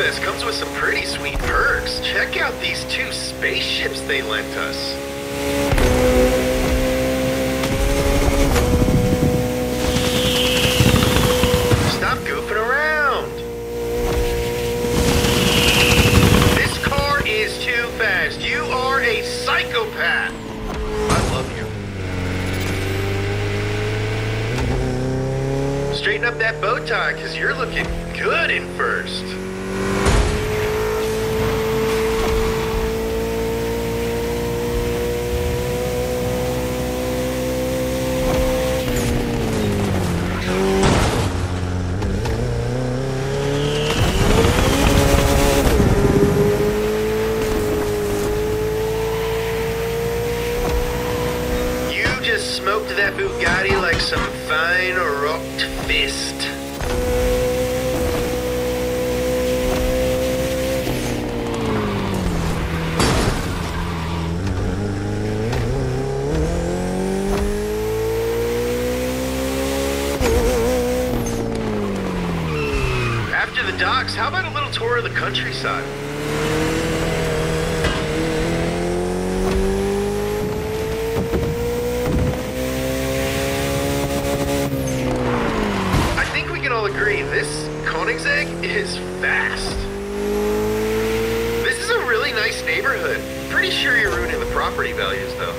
this comes with some pretty sweet perks. Check out these 2 spaceships they lent us. Stop goofing around. This car is too fast. You are a psychopath. I love you. Straighten up that bow tie, because you're looking good in first. Smoked that Bugatti like some fine rocked fist. After the docks, how about a little tour of the countryside? Agree, this Koenigsegg is fast. This is a really nice neighborhood. Pretty sure you're ruining the property values, though.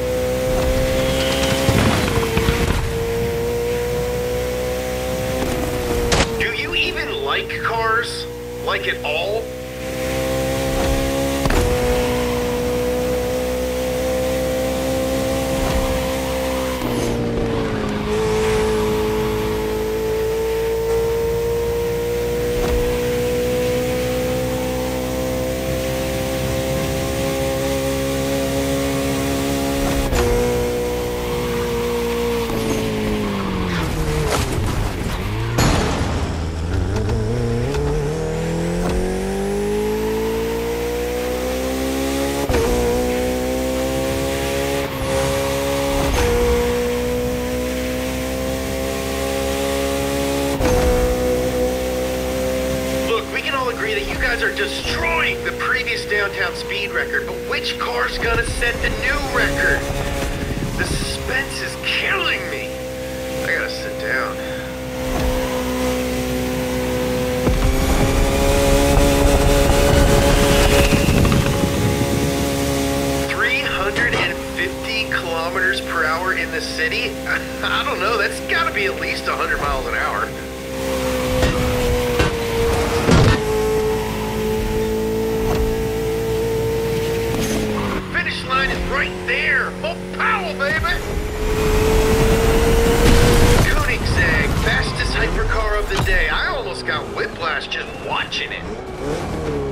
Do you even like cars? Like at all? Agree that you guys are destroying the previous downtown speed record, but which car's gonna set the new record? The suspense is killing me. I gotta sit down. Kilometers per hour in the city? I don't know, that's gotta be at least 100 miles an hour. Finish line is right there! Full power, baby! Koenigsegg, fastest hypercar of the day. I almost got whiplash just watching it.